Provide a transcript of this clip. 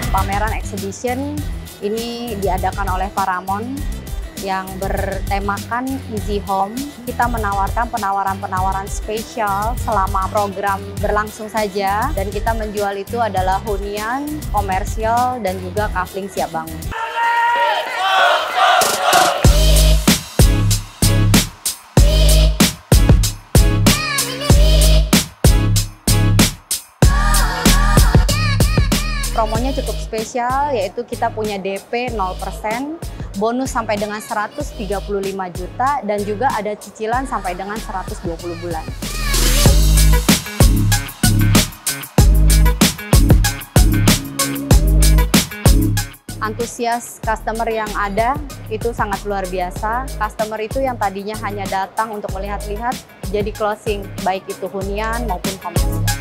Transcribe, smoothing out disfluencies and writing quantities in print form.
pameran exhibition ini diadakan oleh Paramount yang bertemakan Easy Home. Kita menawarkan penawaran-penawaran spesial selama program berlangsung saja, dan kita menjual itu adalah hunian, komersial, dan juga kafling siap bangun. Promonya cukup spesial, yaitu kita punya DP 0%, bonus sampai dengan 135 juta, dan juga ada cicilan sampai dengan 120 bulan. Antusias customer yang ada itu sangat luar biasa. Customer itu yang tadinya hanya datang untuk melihat-lihat, jadi closing, baik itu hunian maupun komersial.